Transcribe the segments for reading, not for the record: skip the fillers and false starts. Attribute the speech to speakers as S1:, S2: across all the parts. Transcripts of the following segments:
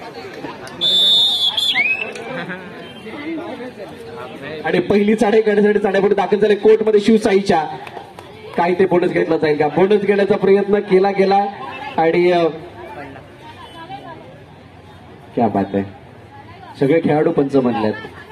S1: आणि पहिली चढाई करण्यासाठी चढाईपुढे दाखल झाले कोर्टमध्ये शिवसाईच्या. काय ते बोनस घेतला जाईल का? बोनस घेण्याचा प्रयत्न केला गेला आणि क्या बात आहे, सगळे खेळाडू पंच बनलेत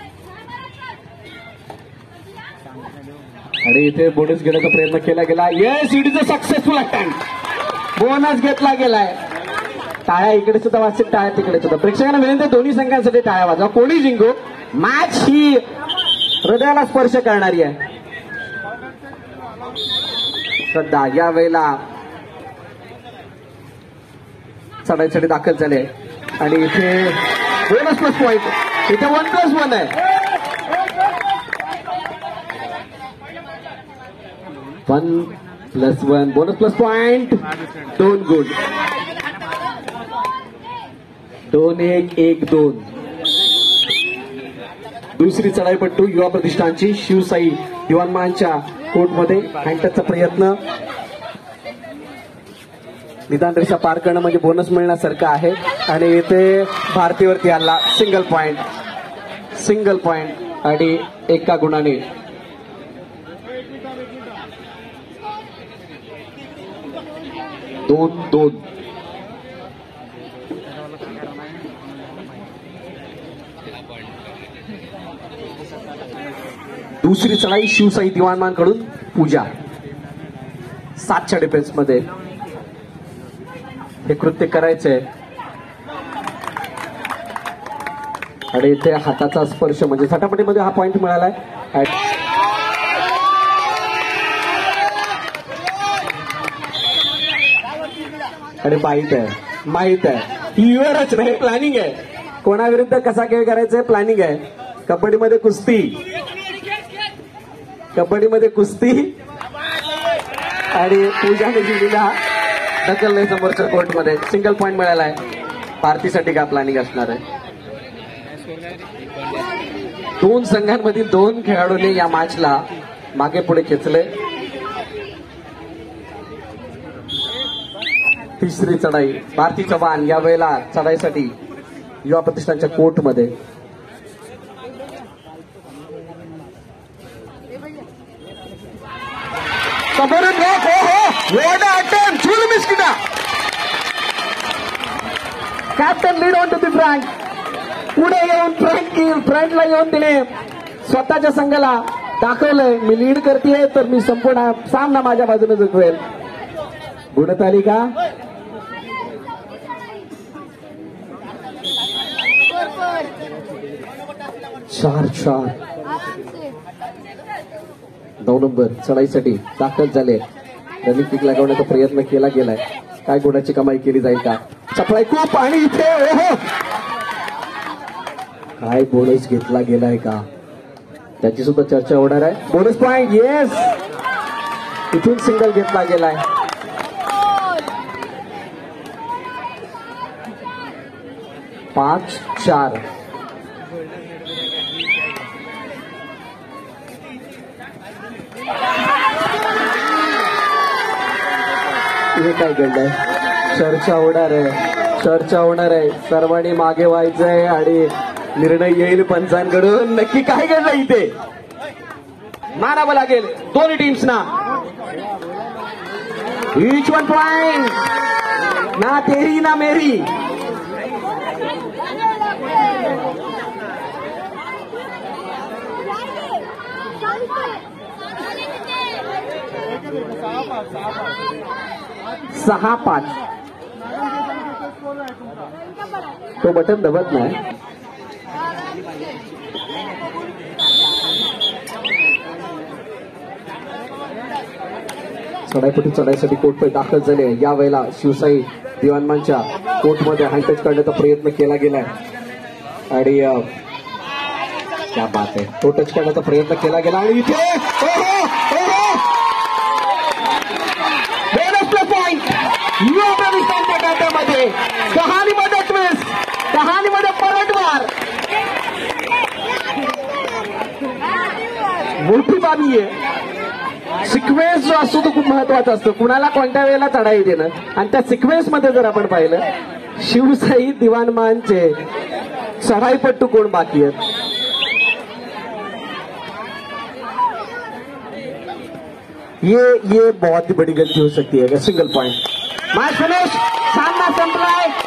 S1: आणि इथे बोनस घेण्याचा प्रयत्न केला गेला. Yes, it is a successful attempt. Bonus घेतला गेलाय. टाळ्या इकडे सुद्धा वाजतील, टाळ्या तिकडे सुद्धा. प्रेक्षकांना विनंती, दोन्ही संघांसाठी टाळ्या वाजवा. कोणी जिंको, मॅच ही हृदयाला स्पर्श करणारी आहे. सध्या या वेळेला चढाईसाठी दाखल झाले आणि इथे बोनस प्लस पॉइंट, इथे 1+1 आहे. 1+1 बोनस प्लस पॉइंट, 2 गुण. 2-1, 1-2. दुसरी चढाईपट्टू युवा प्रतिष्ठानची शिवसाई युवांमानच्या कोर्टमध्ये हँडटचचा प्रयत्न. निदान रेषा पार करणं म्हणजे बोनस मिळण्यासारखं आहे आणि इथे भारतीवरती आला. सिंगल पॉइंट आणि 1 गुणाने. दोन. दुसरी चढाई शिवसाई दिवाणमानकडून पूजा. 7च्या डिफेन्स मध्ये हे कृत्य करायचंय आणि इथे हाताचा स्पर्श म्हणजे झटापटीमध्ये हा पॉइंट मिळालाय. आणि माहित आहे क्लिअरच नाही, प्लॅनिंग आहे. कोणाविरुद्ध कसा खेळ करायचा प्लॅनिंग आहे. कबड्डीमध्ये कुस्ती आणि पूजाने जिंकलेला ढकलले समोरच्या कोर्टमध्ये. सिंगल पॉइंट मिळालाय. भारतीसाठी काय प्लॅनिंग असणार आहे. 2 संघांमधील 2 खेळाडूंनी या मॅचला मागे पुढे खेचले. तिसरी चढाई भारती चव्हाण या वेळेला चढाईसाठी युवा प्रतिष्ठानच्या कोर्टमध्ये. Captain lead on to the front. पुढे येऊन फ्रंटला येऊन तिने स्वतःच्या संघाला दाखवलंय, मी लीड करते तर मी संपूर्ण सामना माझ्या बाजूने जिंकवेल. गुणतालिका 4-4. 9 नंबर चढाईसाठी दाखल झाले. रनिंग किक लागवण्याचा प्रयत्न केला गेलाय. काय गुणाची कमाई केली जाईल का? चपळाई खूप आणि इथे ओहो, काय बोनस घेतला गेलाय का त्याची सुद्धा चर्चा होणार आहे. बोनस पॉइंट, येस, इथून सिंगल घेतला गेलाय. 5-4. हे काय घडलंय? चर्चा होणार आहे. सर्वांनी मागे व्हायचंय आणि निर्णय येईल पंचांकडून. नक्की काय घडलं इथे मारावं लागेल दोन्ही टीम्सना. ईच 1 पॉइंट, ना तेरी ना मेरी. सहा 5. तो बटन दबत नाही. चढाईसाठी कोर्टमध्ये दाखल झाले. या वेळेला शिवसाई दिवाणमानच्या कोर्टमध्ये हँडटच करण्याचा प्रयत्न केला गेलाय आणि क्या बात आहे, तो टच करण्याचा प्रयत्न केला गेला आणि इथे युवा प्रतिष्ठानच्या खात्यामध्ये कहाणीमध्ये ट्विस्ट, कहाणीमध्ये पलटवार. मोठी बाबी आहे. सिक्वेन्स जो असतो तो खूप महत्वाचा असतो. कुणाला कोणत्या वेळेला चढाई देणं आणि त्या सिक्वेन्स मध्ये जर आपण पाहिलं शिवसाई दिवाणमानचे चढाईपट्टू कोण बाकी आहेत? ये बहुत ही बड़ी गलती हो सकती है. Single point. Match finish. सामना संपलाय.